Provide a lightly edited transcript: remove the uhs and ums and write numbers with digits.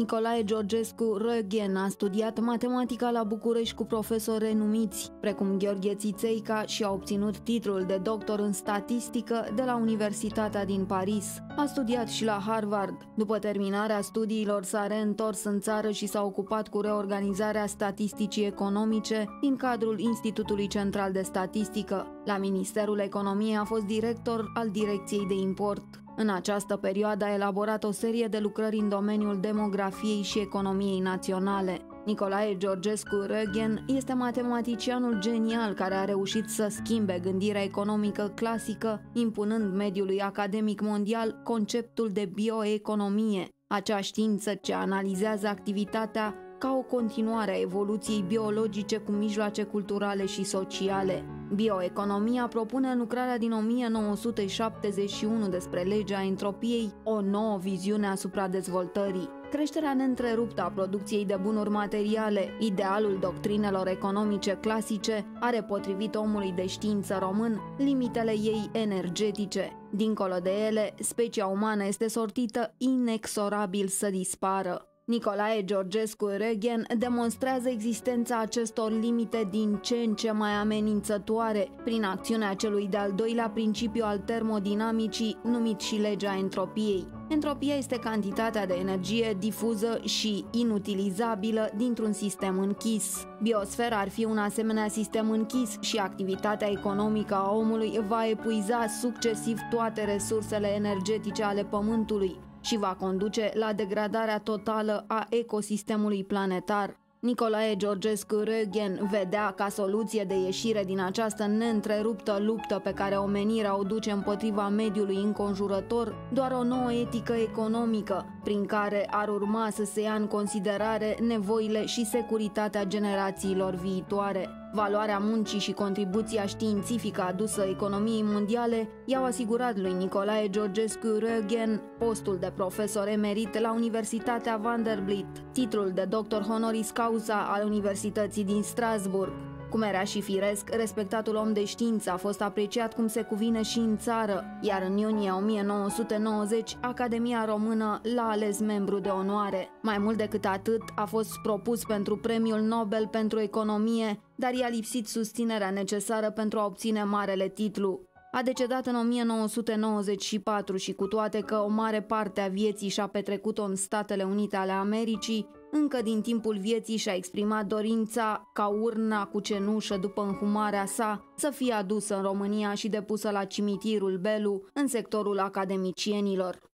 Nicolae Georgescu Rögen a studiat matematica la București cu profesori renumiți, precum Gheorghe Țițeica, și a obținut titlul de doctor în statistică de la Universitatea din Paris. A studiat și la Harvard. După terminarea studiilor s-a reîntors în țară și s-a ocupat cu reorganizarea statisticii economice din cadrul Institutului Central de Statistică. La Ministerul Economiei a fost director al Direcției de Import. În această perioadă a elaborat o serie de lucrări în domeniul demografiei și economiei naționale. Nicolae Georgescu Rögen este matematicianul genial care a reușit să schimbe gândirea economică clasică, impunând mediului academic mondial conceptul de bioeconomie, acea știință ce analizează activitatea ca o continuare a evoluției biologice cu mijloace culturale și sociale. Bioeconomia propune în lucrarea din 1971 despre legea entropiei o nouă viziune asupra dezvoltării. Creșterea neîntreruptă a producției de bunuri materiale, idealul doctrinelor economice clasice, are, potrivit omului de știință român, limitele ei energetice. Dincolo de ele, specia umană este sortită inexorabil să dispară. Nicolae Georgescu Rögen demonstrează existența acestor limite din ce în ce mai amenințătoare prin acțiunea celui de-al doilea principiu al termodinamicii, numit și legea entropiei. Entropia este cantitatea de energie difuză și inutilizabilă dintr-un sistem închis. Biosfera ar fi un asemenea sistem închis și activitatea economică a omului va epuiza succesiv toate resursele energetice ale Pământului și va conduce la degradarea totală a ecosistemului planetar. Nicolae Georgescu Rögen vedea ca soluție de ieșire din această neîntreruptă luptă pe care omenirea o duce împotriva mediului înconjurător doar o nouă etică economică, prin care ar urma să se ia în considerare nevoile și securitatea generațiilor viitoare. Valoarea muncii și contribuția științifică adusă economiei mondiale i-au asigurat lui Nicolae Georgescu Rögen postul de profesor emerit la Universitatea Vanderbilt, titlul de doctor honoris causa al Universității din Strasbourg. Cum era și firesc, respectatul om de știință a fost apreciat cum se cuvine și în țară, iar în iunie 1990 Academia Română l-a ales membru de onoare. Mai mult decât atât, a fost propus pentru Premiul Nobel pentru Economie, dar i-a lipsit susținerea necesară pentru a obține marele titlu. A decedat în 1994 și cu toate că o mare parte a vieții și-a petrecut-o în Statele Unite ale Americii, încă din timpul vieții și-a exprimat dorința ca urna cu cenușă după înhumarea sa să fie adusă în România și depusă la cimitirul Belu, în sectorul academicienilor.